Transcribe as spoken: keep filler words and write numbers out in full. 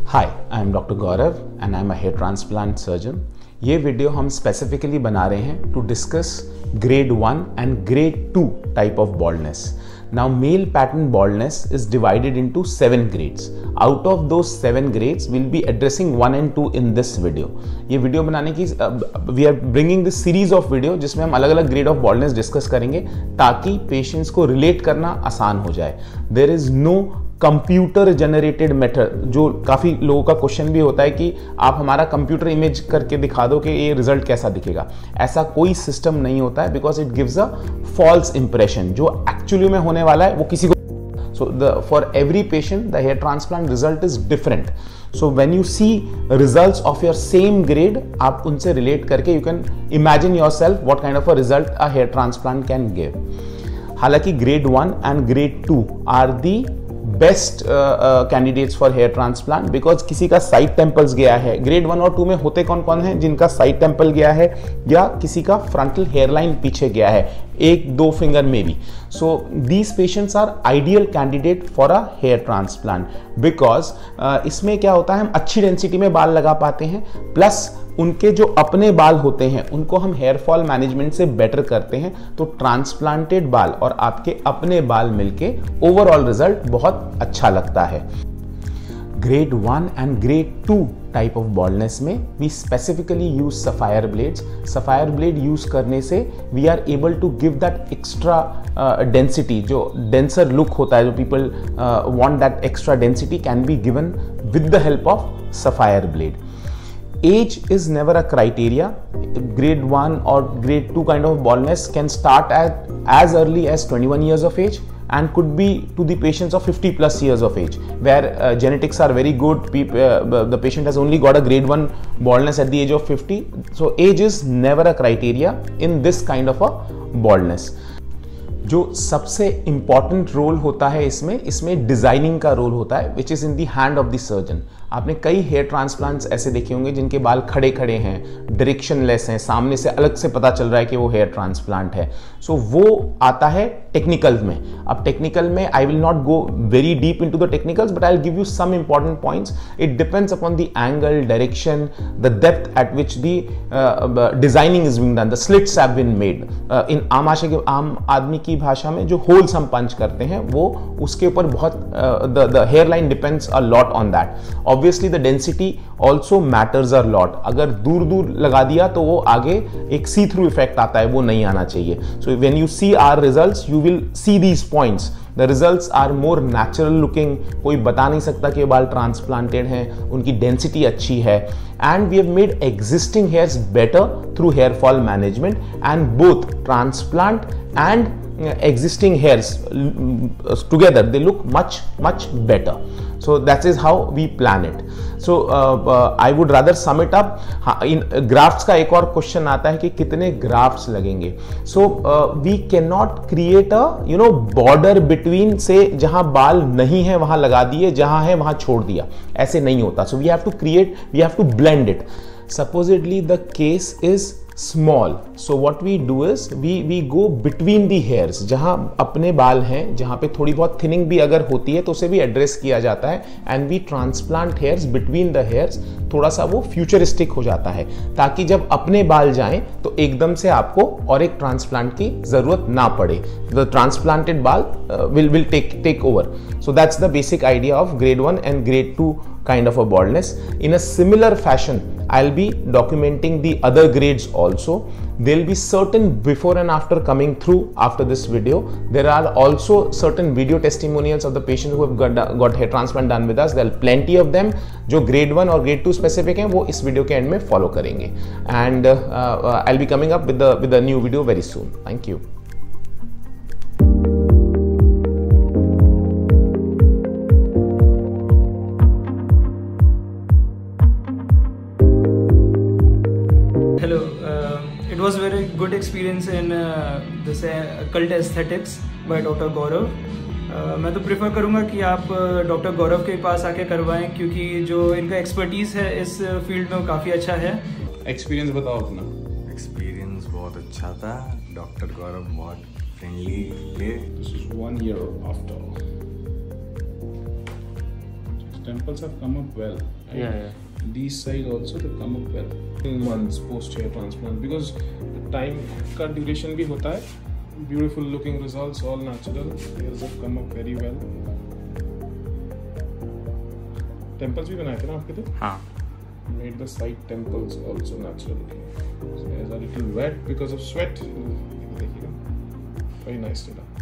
Hi, I am doctor Gaurav and I am a hair transplant surgeon. ये video हम specifically बना रहे हैं to discuss grade one and grade two type of baldness. Now, male pattern baldness is divided into seven grades. Out of those seven grades, we'll be addressing one and two in this video. ये video बनाने की we are bringing this series of video जिसमें हम अलग अलग grade of baldness discuss करेंगे ताकि patients को रिलेट करना आसान हो जाए. There is no computer generated method, जो काफ़ी लोगों का क्वेश्चन भी होता है कि आप हमारा कंप्यूटर इमेज करके दिखा दो कि ये रिजल्ट कैसा दिखेगा. ऐसा कोई सिस्टम नहीं होता है because it gives a false impression. जो एक्चुअली में होने वाला है वो किसी को, so the for every patient the hair transplant result is different. So when you see results of your same grade, आप उनसे रिलेट करके you can imagine yourself what kind of a result a hair transplant can give. हालांकि grade one and grade two are the best candidates for hair transplant because किसी का side temples गया है. Grade one और to में होते कौन कौन हैं? जिनका साइड टेम्पल गया है या किसी का फ्रंटल हेयरलाइन पीछे गया है, एक दो फिंगर में भी. So these patients are ideal candidate for a hair transplant because इसमें क्या होता है, हम अच्छी डेंसिटी में बाल लगा पाते हैं, प्लस उनके जो अपने बाल होते हैं उनको हम हेयर फॉल मैनेजमेंट से बेटर करते हैं. तो ट्रांसप्लांटेड बाल और आपके अपने बाल मिलके ओवरऑल रिजल्ट बहुत अच्छा लगता है. Grade one and grade two type of baldness में we specifically use sapphire blades. Sapphire blade use करने से we are able to give that extra density, जो डेंसर लुक होता है, जो people want that extra density can be given with the help of sapphire blade. Age is never a criteria. Grade one or grade two kind of baldness can start at as early as twenty-one years of age and could be to the patients of fifty plus years of age, where uh, genetics are very good. People, uh, the patient has only got a grade one baldness at the age of fifty. So age is never a criteria in this kind of a baldness. जो सबसे important role होता है इसमें इसमें designing का role होता है, which is in the hand of the surgeon. आपने कई हेयर ट्रांसप्लांट्स ऐसे देखे होंगे जिनके बाल खड़े खड़े हैं, डायरेक्शनलेस हैं, सामने से अलग से पता चल रहा है कि वो हेयर ट्रांसप्लांट है. सो so, वो आता है टेक्निकल में. अब टेक्निकल में I will not go very deep into the technicals, but I will give you some important points. It depends upon the angle, direction, the depth at which the designing is being done, the slits have been made. इन आम आशा के आम आदमी की भाषा में जो होल्स हम पंच करते हैं वो उसके ऊपर बहुत the hair line depends a lot on that. Obviously the density also matters a lot. अगर दूर दूर लगा दिया तो वो आगे एक सी थ्रू इफेक्ट आता है, वो नहीं आना चाहिए. So when you see our results you will see these points. The results are more natural looking. कोई बता नहीं सकता कि बाल ट्रांसप्लांटेड हैं, उनकी डेंसिटी अच्छी है. And we have made existing hairs better through hair fall management, and both transplant and existing hairs uh, together they look much much better. So that is how we plan it. So uh, uh, I would rather sum it up. हाँ, in grafts का एक और question आता है कि कितने grafts लगेंगे. So uh, we cannot create a you know border between, से जहां बाल नहीं है वहां लगा दिए, जहां है वहां छोड़ दिया, ऐसे नहीं होता. So we have to create, we have to blend it. Supposedly the case is small, so what we do is we we go between the hairs. जहां अपने बाल हैं, जहां पे थोड़ी बहुत थिनिंग भी अगर होती है तो उसे भी एड्रेस किया जाता है, and we transplant hairs between the hairs. थोड़ा सा वो फ्यूचरिस्टिक हो जाता है ताकि जब अपने बाल जाएं तो एकदम से आपको और एक ट्रांसप्लांट की जरूरत ना पड़े. द ट्रांसप्लांटेड बाल will will take take over. So that's the basic idea of grade one and grade two kind of a baldness. In a similar fashion, I'll be documenting the other grades also. There'll be certain before and after coming through after this video. There are also certain video testimonials of the patients who have got, got hair transplant done with us. There are plenty of them. जो grade one और grade two specific हैं वो इस video के end में follow करेंगे. And uh, uh, I'll be coming up with the with a new video very soon. Thank you. Hello, uh, it was very good experience in uh, this uh, cult aesthetics by Doctor Gaurav. uh, मैं तो prefer करूँगा कि आप doctor गौरव के पास आके करवाएं, क्योंकि जो इनका एक्सपर्टीज़ है इस फील्ड में वो काफ़ी अच्छा है. एक्सपीरियंस बताओ अपना. एक्सपीरियंस बहुत अच्छा था. डॉक्टर गौरव बहुत फ्रेंडली थे. This is one year after. temples have come up well. Right? Yeah, yeah. These side also they come up well. In months post hair transplant because time का duration भी होता है. Beautiful looking results, all natural. Hairs have come up very well. Temples भी बनाए थे ना आपके तो? हाँ. Made the side temples also natural looking. So hairs are a little wet because of sweat. देखिएगा. Very nice data.